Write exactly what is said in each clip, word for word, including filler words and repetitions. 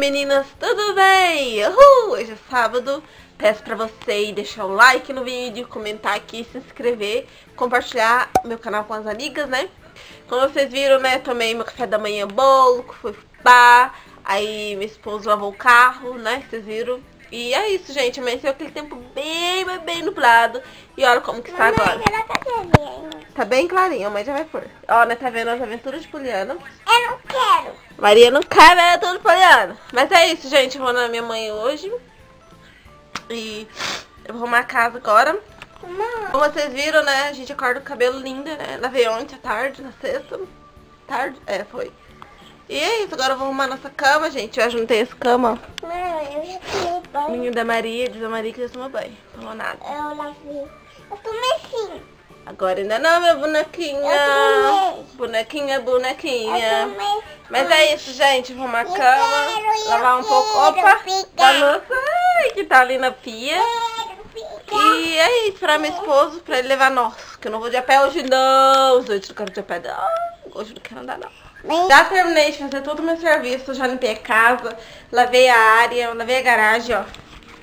meninas, tudo bem? Uhul! Hoje é sábado. Peço pra você deixar um like no vídeo, comentar aqui, se inscrever, compartilhar meu canal com as amigas, né? Como vocês viram, né, tomei meu café da manhã bolo, fui pro bar, aí meu esposo lavou o carro, né, vocês viram? E é isso, gente, amanheceu aquele tempo bem, bem, bem nublado. E olha como que está agora. Tá bem clarinho, a mãe já vai pôr. Ó, né, tá vendo as aventuras de Poliana? Eu não quero. Maria não quer ver a aventura de Poliana. Mas é isso, gente, eu vou na minha mãe hoje. E eu vou arrumar a casa agora. Não. Como vocês viram, né, a gente acorda com o cabelo lindo, né? Lavei ontem à tarde, na sexta. Tarde? É, foi. E é isso, agora eu vou arrumar nossa cama, gente. Eu já juntei essa cama, ó. Não, eu já tomei banho. Menino da Maria, diz a Maria que já tomou banho. Tomou nada. Eu lavei. Eu tomei sim. Agora ainda não, minha bonequinha. Eu tomei. Bonequinha, bonequinha. Eu tomei. Mas é isso, gente. Vou arrumar a Eu cama, quero, eu lavar um pouco. quero Opa! ficar. Da louça ai, que tá ali na pia. Quero ficar. E é isso, pra meu esposo, pra ele levar nós. Que eu não vou de a pé hoje não. Hoje eu quero de a pé não. Hoje não quero andar não. Bem, Já terminei de fazer todo o meu serviço. Já limpei a casa, lavei a área, lavei a garagem, ó.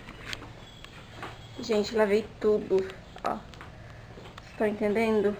Gente, lavei tudo, ó. Estão entendendo?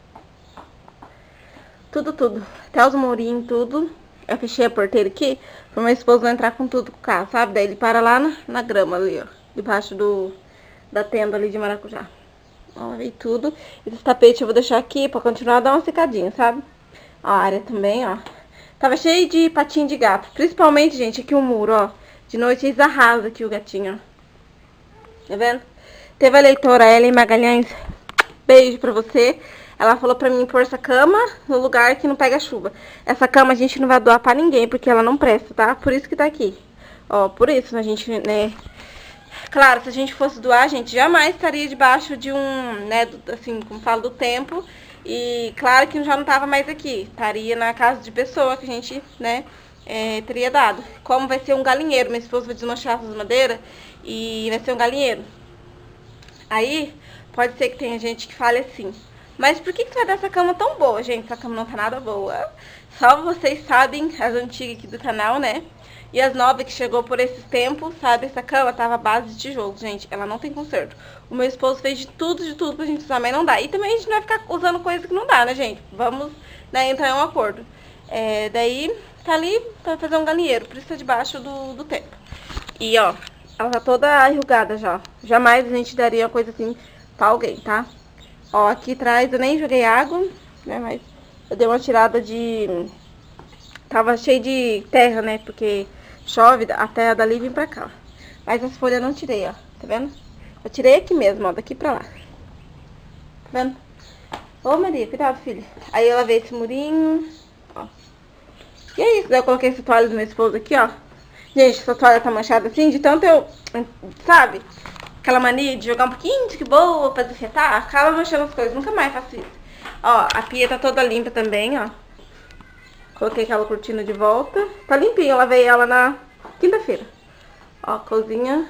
Tudo, tudo. Até os murinhos, tudo. Eu fechei a porteira aqui pra meu esposo não entrar com tudo com o carro, sabe? Daí ele para lá na, na grama ali, ó. Debaixo do, da tenda ali de maracujá. Ó, lavei tudo. Esse tapete eu vou deixar aqui pra continuar a dar uma secadinha, sabe? Ó, a área também, ó. Tava cheio de patinho de gato. Principalmente, gente, aqui o muro, ó. De noite eles arrasam aqui o gatinho, ó. Tá vendo? Teve a leitora Ellen Magalhães. Beijo pra você. Ela falou pra mim pôr essa cama no lugar que não pega chuva. Essa cama a gente não vai doar pra ninguém, porque ela não presta, tá? Por isso que tá aqui. Ó, por isso a gente, né... Claro, se a gente fosse doar, a gente jamais estaria debaixo de um, né, do, assim, como falo, do tempo. E claro que já não tava mais aqui. Estaria na casa de pessoa que a gente, né, é, teria dado. Como vai ser um galinheiro, meu esposo vai desmanchar essas madeiras e vai ser um galinheiro. Aí, pode ser que tenha gente que fale assim: mas por que que você vai dar essa cama tão boa, gente? Essa cama não tá nada boa. Só vocês sabem, as antigas aqui do canal, né? E as novas que chegou por esses tempos, sabe? Essa cama tava à base de tijolo, gente. Ela não tem conserto. O meu esposo fez de tudo, de tudo pra gente usar, mas não dá. E também a gente não vai ficar usando coisa que não dá, né, gente? Vamos, né, entrar em um acordo. É, daí, tá ali pra fazer um galinheiro. Por isso tá debaixo do, do tempo. E, ó, ela tá toda enrugada já. Jamais a gente daria uma coisa assim pra alguém, tá? Ó, aqui atrás eu nem joguei água, né, mas eu dei uma tirada de... Tava cheio de terra, né, porque chove, a terra dali vem pra cá. Mas as folhas eu não tirei, ó, tá vendo? Eu tirei aqui mesmo, ó, daqui pra lá. Tá vendo? Ô, Maria, cuidado, filha. Aí eu lavei esse murinho, ó. E é isso, daí eu coloquei essa toalha do meu esposo aqui, ó. Gente, essa toalha tá manchada assim, de tanto eu, sabe? Aquela mania de jogar um pouquinho de que boa pra desinfetar, acaba manchando as coisas, nunca mais faço isso. Ó, a pia tá toda limpa também, ó. Coloquei aquela cortina de volta. Tá limpinha, eu lavei ela na quinta-feira. Ó, a cozinha.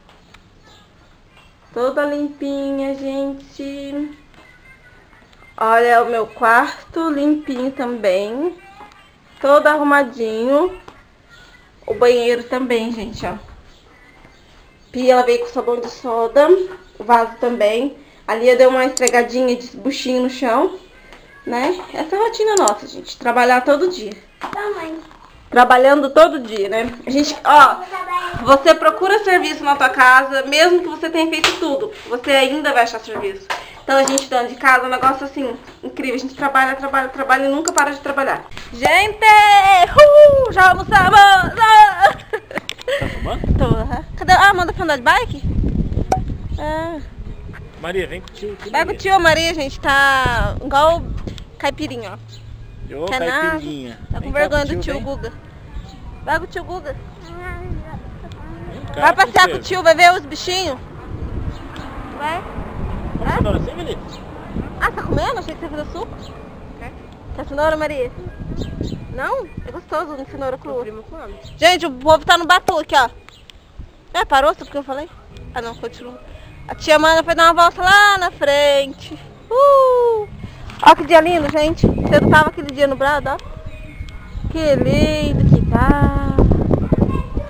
Toda limpinha, gente. Olha o meu quarto, limpinho também. Todo arrumadinho. O banheiro também, gente, ó. Pia, ela veio com sabão de soda. O vaso também. Ali eu dei uma esfregadinha de buchinho no chão, né? Essa é a rotina nossa, gente. Trabalhar todo dia. Mamãe. Trabalhando todo dia, né? A gente, ó, você procura serviço na tua casa, mesmo que você tenha feito tudo, você ainda vai achar serviço. Então a gente dando de casa é um negócio assim, incrível. A gente trabalha, trabalha, trabalha e nunca para de trabalhar. Gente! Uh, já almoçamos! Tá fumando? Tô, uh-huh. Cadê? Ah, manda pra andar de bike? Ah. Maria, vem com o tio. Vai com o tio, Maria, gente. Tá igual caipirinha, ó. Ô, Quer nada? caipirinha. Tá com Vem cá vergonha com o do tio vem. Guga. Vai com o tio Guga. Vem cá, Vai passear com o princesa. tio, vai ver os bichinhos. Vai. Vamos cenoura assim, Felipe? Ah, tá comendo? Achei que você ia fazer suco. Quer? Quer cenoura, Maria? Não? É gostoso de cenoura crua. Gente, o povo tá no batuque, ó. É, parou só porque eu falei? Ah, não, continua. A tia Mana foi dar uma volta lá na frente. Uh! Ó que dia lindo, gente. Você não tava aquele dia nublado, ó. Que lindo que tá.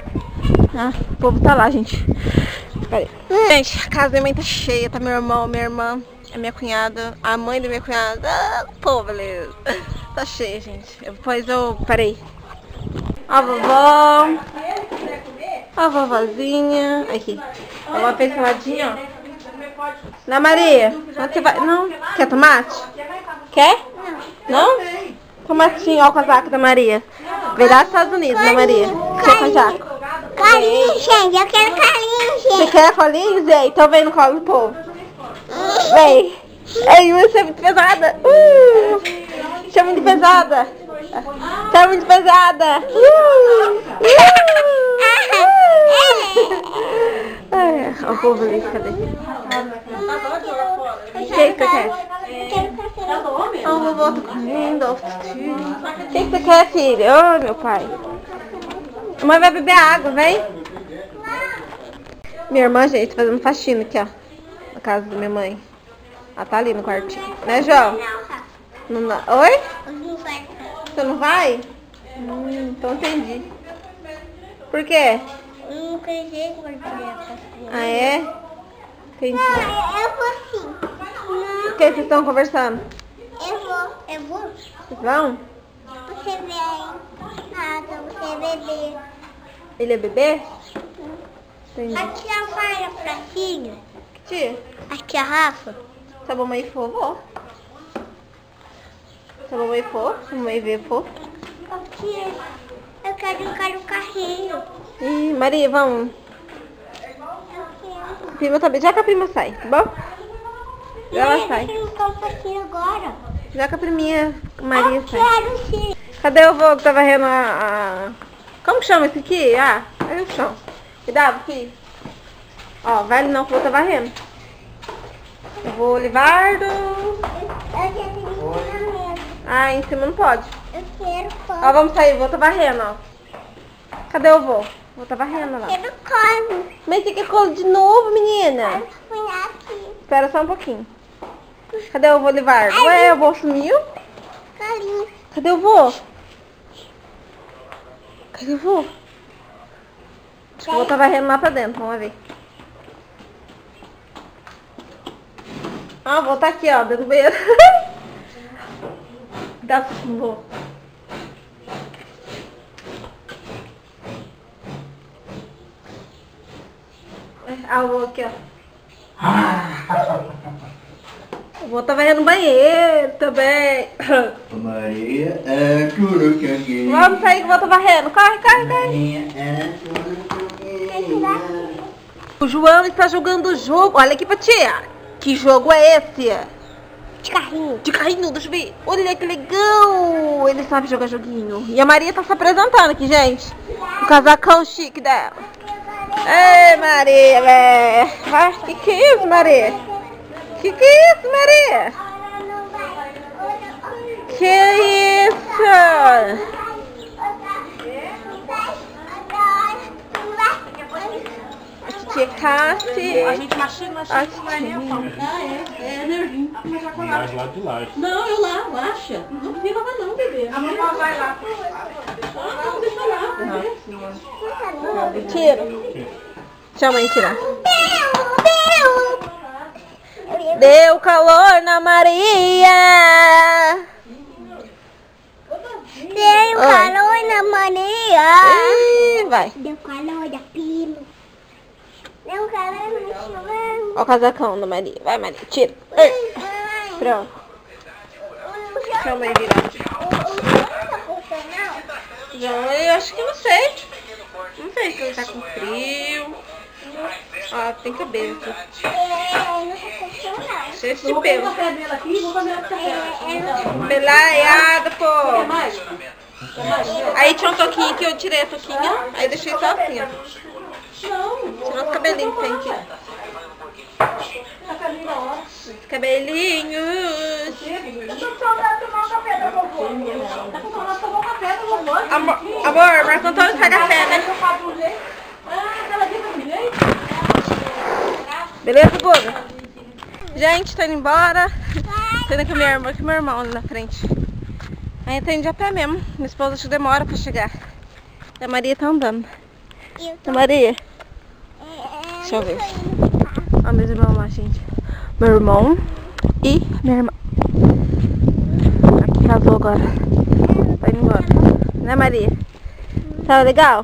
Ah, o povo tá lá, gente. Pera aí. Gente, a casa da minha mãe tá cheia. Tá meu irmão, minha irmã, a minha cunhada, a mãe da minha cunhada. Ah, pô, beleza. Tá cheia, gente. Depois eu... Pera aí. A vovó. A vovozinha. Aqui. A vovó fez saladinha, ó. Ana Maria, onde você vai? Não. Quer tomate? Quer? Não. Tomatinho, ó o casaco da Maria. Veio lá dos Estados Unidos, Ana Maria. Seu casaco. Colinho, gente. Eu quero colinho, Você gente. quer colinho, Zé? Então vem no colo do povo. Vem. Ei, você é muito pesada. Uh, você é muito pesada. Você é muito pesada. Uh, uh, uh. Ai, ó o povo ali, cadê? O que que você quer? Ó, o vovô tá comendo, ó. O que que você quer, filha? Ô, meu pai. A mãe vai beber água, vem. Minha irmã, gente, fazendo faxina aqui, ó. Na casa da minha mãe. Ela tá ali no quartinho. Né, João? Não, não. Oi? Você não vai? Hum, então entendi. Por quê? Não acredito que vai fazer a faxina. Ah, é? Entendi. Não, eu vou sim. O que vocês estão conversando? Eu vou, eu vou. Vocês vão? Você vem nada, você beber. Ele é bebê? Entendi. Aqui a vai a pracinha. Que tia? Aqui a Rafa. Se a mamãe for, vou. Se a mamãe for, se a mamãe ver, for. Aqui, eu quero brincar no carrinho. Ih, Maria, vamos. Eu A prima também. Já que a prima sai, tá bom? Já ela quero. sai. Eu quero brincar um pouquinho agora. Já que a priminha Maria Eu sai. quero sim. Cadê o vô que tá varrendo a, a... Como que chama esse aqui? Ah, aí o chão. Cuidado aqui. Ó, vai ali não que o vô tá varrendo. Eu vou Livardo. Eu quero brincar. Ah, em cima não pode. Eu quero Ó, corno. vamos sair, o vô tá varrendo, ó. Cadê o vô? O vô tá varrendo lá. Eu quero corno. Mas você quer colo de novo, menina? Fui aqui. Espera só um pouquinho. Cadê o vô Livardo? Ué, o vô sumiu? Carinho. Cadê o vô? Cadê o vô? Acho que o vô tá varrendo lá pra dentro, vamos ver. Ah, o vô tá aqui, ó, dentro do banheiro. Dá pro vô. Ah, o vô aqui, ó. O vô tá varrendo no banheiro também. Maria é tudo que eu queria. Vamos sair que o vô tá varrendo. Corre, corre, corre. Maria é tudo que eu queria. O João está jogando o jogo. Olha aqui pra tia. Que jogo é esse? De carrinho. De carrinho, deixa eu ver. Olha que legal. Ele sabe jogar joguinho. E a Maria tá se apresentando aqui, gente. O casacão chique dela. Ei, Maria, velho. Ah, que que é isso, Maria? Que que é isso, Maria? Que isso? Tia Cassi. A gente mastiga, mastiga, não vai nem a pau. Ah, é, é nervinho. Mas lá de lá. Não, eu lavo, acha? Não fica lá não, bebê. A mamãe vai lá. Ah, não, deixa lá. Tira. Chama aí, tirar. Deu calor na Maria. Deu calor na Maria. Ih, vai. Deu calor da prima. Deu calor no chão. Ó o casacão da Maria. Vai, Maria, tira. Ei, pronto. Chama aí, virar. João, eu acho que não sei. Não sei se ele tá com frio. Ó, tem cabelo aqui. Cheio de Vou pelo. colocar a dela aqui e vou fazer a café. Pelaiada, pô. Quer mais? Quer mais? Aí tinha um toquinho que eu tirei a toquinha. Aí deixei só assim, ó. Não. Tirou os cabelinhos que tem aqui. Tá caminho na hora. Os cabelinhos. Eu tô com saudade de tomar um café da vovó. Tá com saudade de tomar um café da vovó. Amor, amor, Marco Antônio faz café, né? Ah, aquela dica do jeito. Beleza, Buda? Gente, tô indo embora. Tô indo com minha irmã, com meu irmão ali na frente. Aí tô indo de a pé mesmo. Minha esposa acho que demora pra chegar. E a Maria tá andando. Eu tô... Maria, É, deixa eu ver. tô indo. Ó, meus irmãos lá, gente. Meu irmão e minha irmã. Aqui casou agora. Vai indo embora. Né, Maria? Tá legal?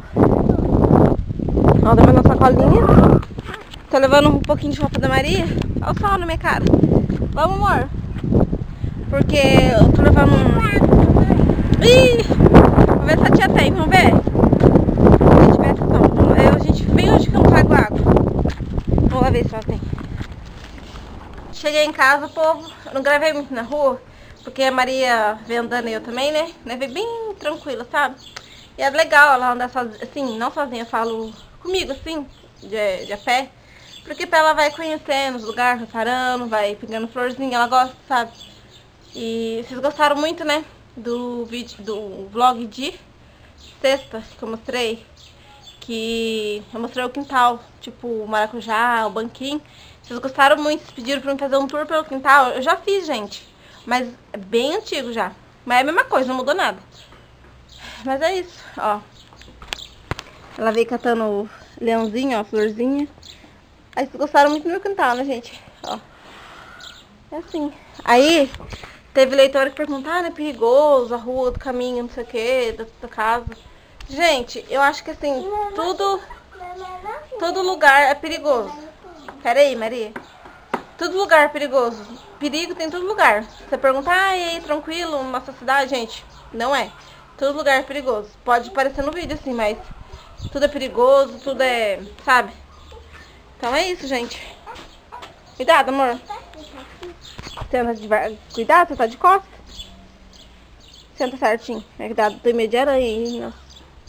Ó, dando a sacolinha. Tô levando um pouquinho de roupa da Maria. Olha o sol na minha cara. Vamos, amor. Porque eu tô levando um... Ih! Vamos ver se a tia tem, vamos ver? Se tiver, tá bom. Eu, a gente vem hoje que eu não trago água. Vamos lá ver se ela tem. Cheguei em casa, povo. Eu não gravei muito na rua, porque a Maria veio andando e eu também, né? Levei bem tranquila, sabe? E é legal ela andar sozinha, assim, não sozinha, eu falo comigo, assim, de, de a pé. Porque ela vai conhecendo os lugares, vai parando, vai pegando florzinha, ela gosta, sabe? E vocês gostaram muito, né? Do vídeo, do vlog de sexta que eu mostrei. Que eu mostrei o quintal, tipo o maracujá, o banquinho. Vocês gostaram muito, vocês pediram pra eu fazer um tour pelo quintal. Eu já fiz, gente. Mas é bem antigo já. Mas é a mesma coisa, não mudou nada. Mas é isso, ó. Ela veio catando o leãozinho, ó, a florzinha. Aí vocês gostaram muito do meu quintal, né, gente? Ó. É assim. Aí, teve leitora que perguntou, ah, não é perigoso, a rua do caminho, não sei o que, da, da casa. Gente, eu acho que assim, tudo, todo lugar é perigoso. Pera aí, Maria. Todo lugar é perigoso. Perigo tem em todo lugar. Você pergunta, ah, e aí, tranquilo, nossa cidade, gente? Não é. Todo lugar é perigoso. Pode parecer no vídeo assim, mas tudo é perigoso, tudo é, sabe? Então é isso, gente. Cuidado, amor. Senta de... Cuidado, você tá de costas. Senta certinho. Cuidado, tem medo de aranha, hein? Nossa.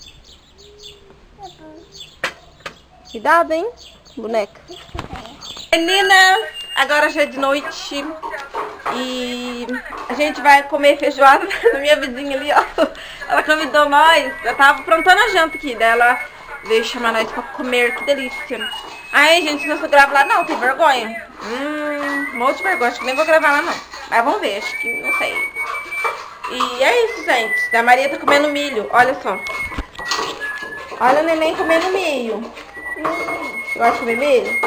Cuidado, hein, boneca. Meninas, agora já é de noite. E a gente vai comer feijoada na minha vizinha ali, ó. Ela convidou nós. Eu tava aprontando a janta aqui dela. Veio chamar nós pra comer, que delícia. Ai, gente, não sou gravar lá não, tem vergonha. Hum, um monte de vergonha, acho que nem vou gravar lá não. Mas vamos ver, acho que não sei. E é isso, gente. A Maria tá comendo milho, olha só. Olha o neném comendo milho. Gosta de comer milho?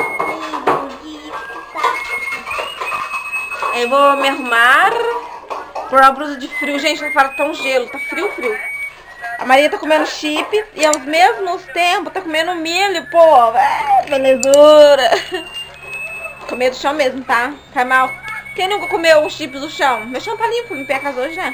Eu vou me arrumar, pôr uma blusa de frio. Gente, lá fora tá um gelo, tá frio, frio. A Maria tá comendo chip e aos mesmos tempos tá comendo milho, pô. É, belezura. Comer do chão mesmo, tá? Tá mal. Quem nunca comeu um chip do chão? Meu chão tá limpo, limpei a casa hoje, né?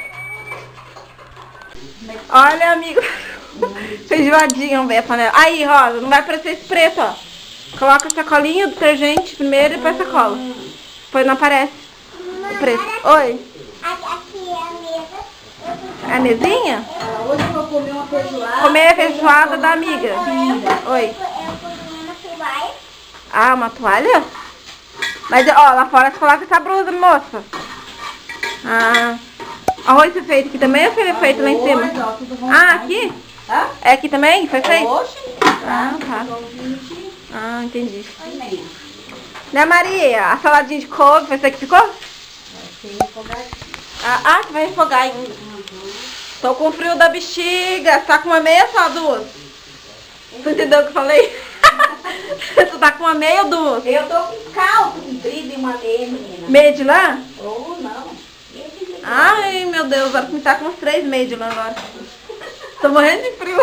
Olha, amigo. Feijoadinha, vamos ver a panela. Aí, Rosa, não vai aparecer esse preto, ó. Coloca a sacolinha do detergente primeiro e põe a sacola. Depois não aparece o preto. Oi. Aqui é a mesa. A mesinha? Hoje eu vou comer uma feijoada. Comer a feijoada da amiga. Oi. Eu comi uma toalha. Ah, uma toalha? Mas, ó, lá fora você coloca essa blusa, moça. Ah. Arroz foi feito aqui também ou foi feito lá em cima? Ah, aqui? É aqui também? Foi feito? Ah, tá. Ah, entendi. Né, Maria? A saladinha de couve, foi você que ficou? Ah, ah, você vai refogar ainda. Tô com frio da bexiga. Você tá com uma meia ou só duas? Você entendeu o que eu falei? Você tá com uma meia ou duas? Eu tô com caldo comprido e uma meia, menina. Meia de lã? Ou não. Ai, meu Deus, agora que me tá com uns três meios de lã agora. Tô morrendo de frio.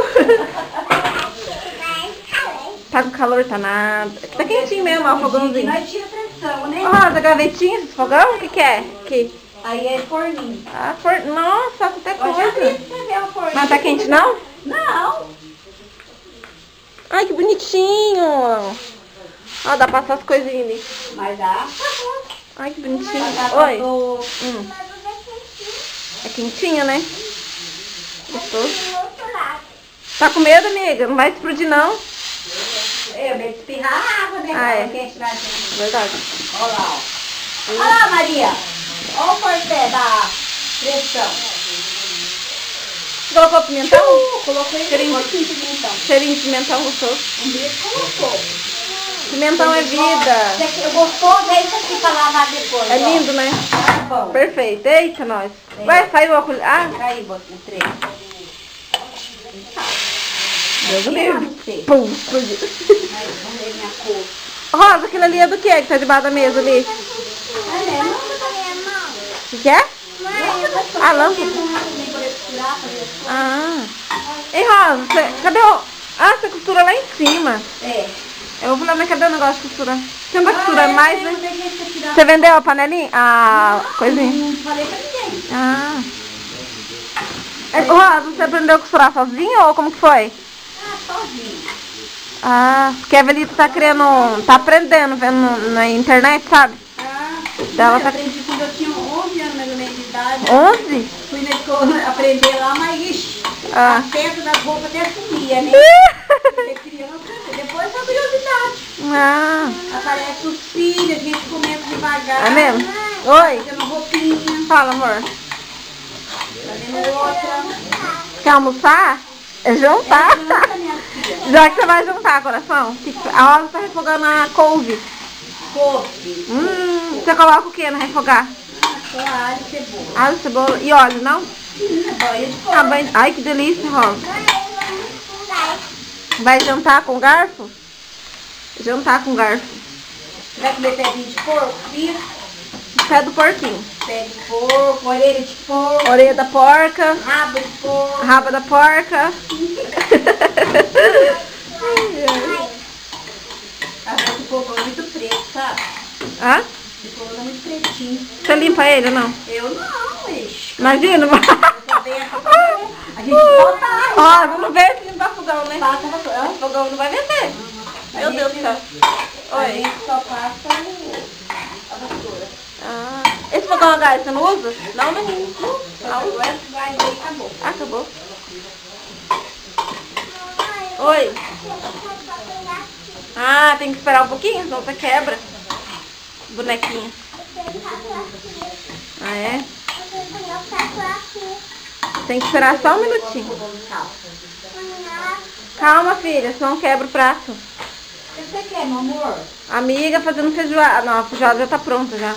Tá com calor, tá nada. Tá quentinho mesmo, ó, o fogãozinho. Nós tira pressão, né? Ó, Rosa, gavetinha, esse fogão? O que que é? Aqui. Aí é forninho. Ah, for... Nossa, quanta Eu já vi coisa. pra ver o forninho. Mas tá quente não? Não. Ai, que bonitinho. Ó, dá pra passar as coisinhas ali. Mas dá. Ai, que bonitinho. Oi. Oi. Hum. É quentinho, né? Gostoso. Tá com medo, amiga? Não vai explodir, não? Eu meio de espirrar água, né? Ah, é. Quente pra gente. Verdade. Olha lá, ó. Olha lá, Maria. Olha o porté da pressão. Você colocou pimentão? Uh, coloquei Cheirinho. um pouquinho de pimentão. Cheirinho de pimentão gostoso. Um beijo colocou. Pimentão é vida. Eu gostoso, é isso aqui pra lavar depois. É ó. lindo, né? Tá bom. Perfeito. Eita, nós. Vai, saiu a colher. Ah, Aí, bota o trem. Deus do Queima livre. você. Pum, explodiu. Aí, vamos ver minha cor. Rosa, aquilo ali é do que que tá debaixo da mesa ali? Olha, é mão. O que que é? Ah, lâmpada. Ah. Ei, Rosa, você, cadê o... Ah, você costura lá em cima. É. Eu vou lá, mas cadê o negócio de costura? Você não tá costurando Ah, mais, é, né? eu peguei pra tirar. Você vendeu a panelinha? A coisinha? Não falei pra ninguém. Ah. É, Rosa, você aprendeu a costurar sozinho ou como que foi? Ah, sozinho. Ah, porque a Evelita tá querendo... Tá aprendendo, vendo na internet, sabe? Ah, Ela eu tá- aprendi quando eu tinha onze anos mais ou menos de idade. onze? Fui na escola aprender lá, mas ixi, Ah. a peça das roupas até sumia, né? É criança, depois é curiosidade. Ah, Aparece os filhos, a gente começa devagar. é mesmo? Oi, Fazendo roupinha, fala, amor. fazendo outra. Quer almoçar? É jantar. Criança, minha filha. Já que você vai jantar, coração. que que- A Rosa tá refogando a couve. Couve, Hum, você coloca o que no refogar? só alho e cebola. Alho, cebola e óleo, não? Sim, banho de Ah, bem... Ai, que delícia, Rosa. Vai jantar com garfo? Jantar com garfo. Vai comer pezinho de porco? Isso. Pé do porquinho. Pé de porco, orelha de porco, Orelha da porca. rabo de porco. Raba da porca. A roupa do porco é muito preto, sabe? Hã? O porco é muito pretinho. Você limpa ele ou não? Eu não, ixi. Imagina. Eu só venho aqui pra ver. A gente bota água. Ó, não vê se limpar fogão, né? Passa na sua- O fogão não vai vender. Meu Deus do céu. A Oi. gente só passa o- a vassoura. Ah, esse fogão a gás você não usa? Não, não uso. Não, agora vai ver e acabou. Ah, acabou. Oi. Ah, tem que esperar um pouquinho, senão você quebra. Bonequinha. Ah, é? Tem que esperar só um minutinho. Calma, filha, senão quebra o prato. O que você quer, meu amor? Amiga fazendo feijoada. Não, a feijoada já tá pronta já.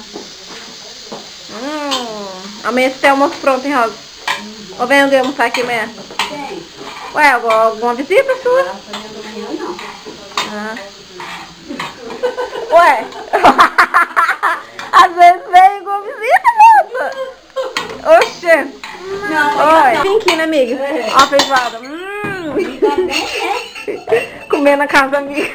Hum, amanhã você tem almoço pronto, hein, Rosa? Ou vem alguém almoçar aqui amanhã? Tem. Ué, alguma, alguma visita sua? Não, fazendo amanhã não. Ah. Ué? Às vezes vem alguma visita, moça. Oxê. Não, Oi. Pinquinho, né, amiga? Ó a feijoada. Hum. também, né? Comendo na casa da amiga.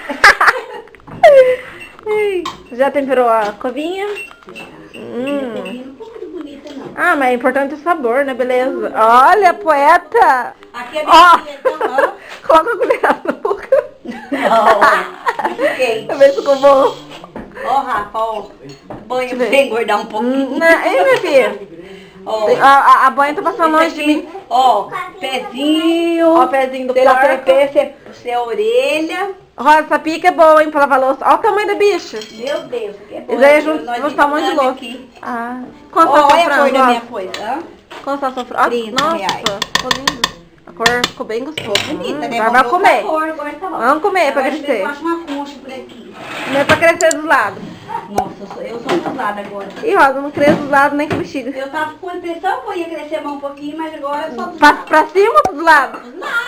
Já temperou a covinha? Hum. Um pouco de bonita, não. Ah, mas é importante o sabor, né? Beleza. Olha, poeta. Aqui é Ó. bem então, Coloca a colher na boca. não. Fiquei. Pra ver se ficou bom. Ó, Rafa, ó. Banho Deixa eu pra ver. você engordar um pouquinho. Hum, né? Ei, minha filha. Ó, A, a, a banha tá passando longe de mim. ó, pezinho. Ó o pezinho do Você dá porco. pé, você, você a orelha. Rosa, essa pica é boa, hein, pra lavar louça. Olha o tamanho da bicha. Meu Deus, que é bom. Isso aí é junto, Nós vou botar um monte de divulgando louça. aqui. Ah. Quanto Ó, tá olha a cor sofrendo, da minha Rosa? coisa, ó. Quanto tá sofrendo? Ah, trinta nossa, reais. ficou lindo. A cor ficou bem gostosa. Bonita, Hum, né? agora vai Vamos comer. botar cor, agora tá bom. Vamos comer pra Agora crescer. Eu acho uma concha por aqui. Não é pra crescer dos lados. Nossa, eu sou, eu sou dos lados agora. Ih, Rosa, não cresce dos lados nem com bexiga. Eu tava com a impressão que eu ia crescer mais um pouquinho, mas agora eu só dos Pra, lados. pra cima ou dos lados?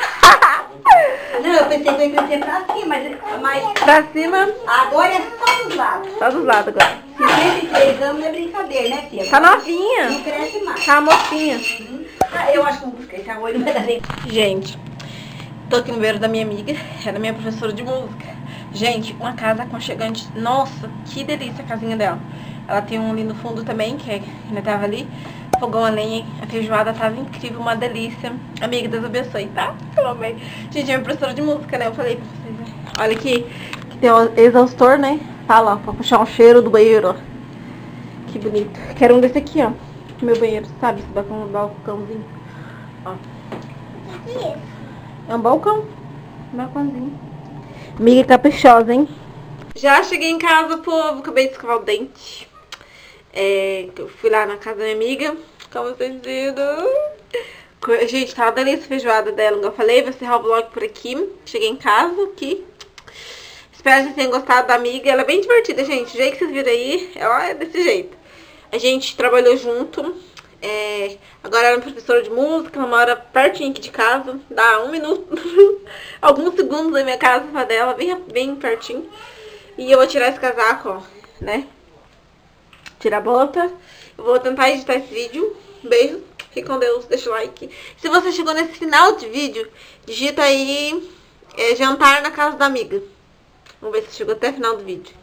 Não, eu pensei que eu ia crescer pra cima, mas, mas Pra cima, agora é só dos lados. só dos lados agora. cinquenta e três anos não é brincadeira, né, filha? Tá novinha. Não cresce mais. Tá mocinha. Ah, eu acho que eu vou buscar esse arroz no pedacinho. Gente, tô aqui no beiro da minha amiga, é da minha professora de música. Gente, uma casa aconchegante. Nossa, que delícia a casinha dela. Ela tem um ali no fundo também, que é- ainda tava ali. Fogão a lenha, a feijoada tava incrível, uma delícia. Amiga, Deus abençoe, tá? Eu amei. Gente, é minha professora de música, né? Eu falei pra vocês, né? Olha aqui, que tem o exaustor, né? Fala, ó, pra puxar um cheiro do banheiro, ó. Que bonito. Quero um desse aqui, ó. Meu banheiro, sabe? Esse balcão, balcãozinho. Ó. É um balcão. Um balcãozinho. Amiga caprichosa, hein? Já cheguei em casa, povo. Acabei de escovar o dente. É, eu fui lá na casa da minha amiga. Como vocês viram. Gente, tá uma delícia a feijoada dela. Como eu falei, vou encerrar o vlog por aqui. Cheguei em casa aqui. Espero que vocês tenham gostado da amiga. Ela é bem divertida, gente. O jeito que vocês viram aí, ela é desse jeito. A gente trabalhou junto. É, agora ela é professora de música, ela mora pertinho aqui de casa. Dá um minuto, alguns segundos da minha casa pra dela, bem, bem pertinho. E eu vou tirar esse casaco, ó, né? Tirar a bota. Eu vou tentar editar esse vídeo. Beijo, fique com Deus, deixa o like. Se você chegou nesse final de vídeo, digita aí é, jantar na casa da amiga. Vamos ver se chegou até o final do vídeo.